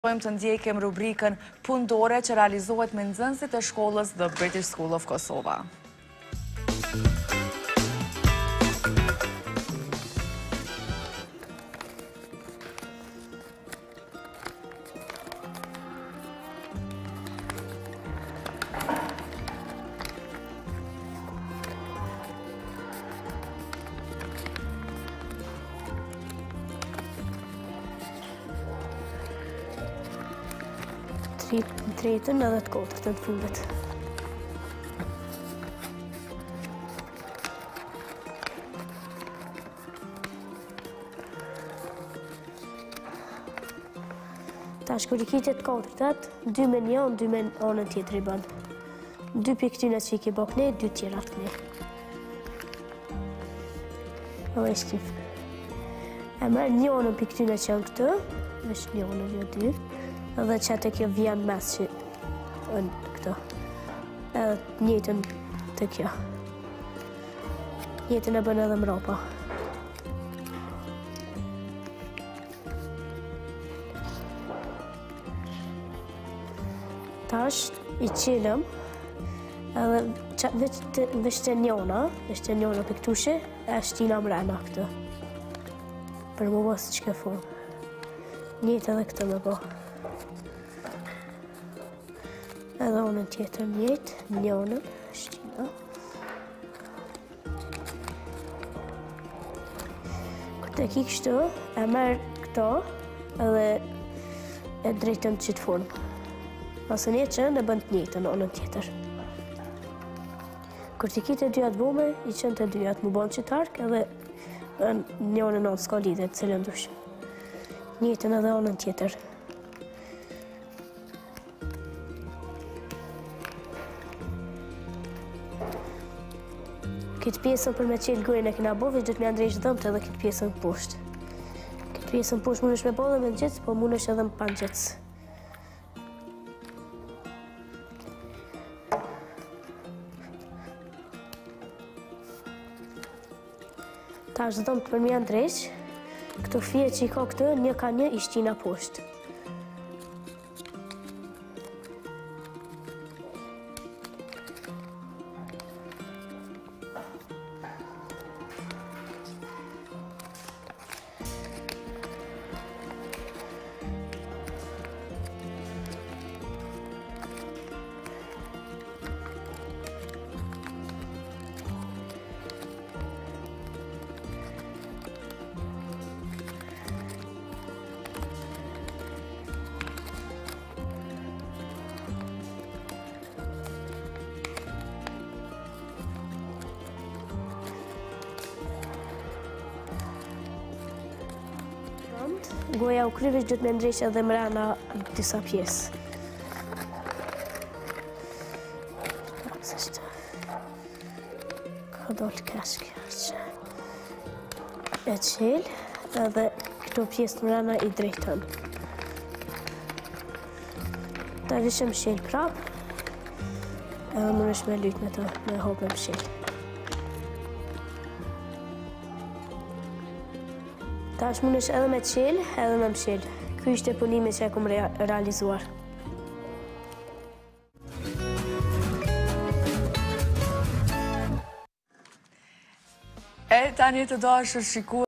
Të ndjekim rubrikën pundore që realizohet me nxënësit e shkollës The British School of Kosova. Tretën edhe të kotët të fundit. Tash kur I kiqet të kotët, 2 me një, 2 me anën tjetër I bën. 2 pikë këtyne që I ke bë këne, 2 tjera të këne. O e shqip. E merë një anën pikë këtyne që janë këtë, është një anën jo 2. Edhe që atë kjo vjen mes që në këto. Edhe njëtën të kjo. Njëtën e bën edhe mrapa. Tash I qilëm, edhe veç të njona për këtushi, e shtina mrena këtë. Për më bësë që ke formë. Njëtë edhe këtë me bëhë. Edhe onën tjetër njëtë, njënën, shtina. Kër të ki kështu, e merë këto edhe e drejtën që të formë. Pasë një qënë e bënd të njëtën, onën tjetër. Kër të ki të dyat bume, I qënë të dyat më bënd që të arkë edhe njënën onë s'ka lidhe të cilën dush. Njëtën edhe onën tjetër. Këtë pjesën për me qelë gojën e kina bovi, dhëtë me andrejsh dhëmët edhe këtë pjesën poshtë. Këtë pjesën poshtë mund është me bo dhe me në gjithës, po mund është edhe më panë gjithës. Ta është dhëmët për me andrejsh, këto fije që I ka këtë, një ka një I shtina poshtë. Goja u kryvish dhëtë me ndrejsh edhe mrena disa pjesë. Ka dollë kashkë që e qelë edhe këto pjesë mrena I drejtën. Ta vishëm shelë prapë edhe mund është me lytë me të me hopë me shelë. Tash mund është edhe me qelë, edhe me mshilë. Ky ishte punimi që e kom realizuar. Tani të dashur shikues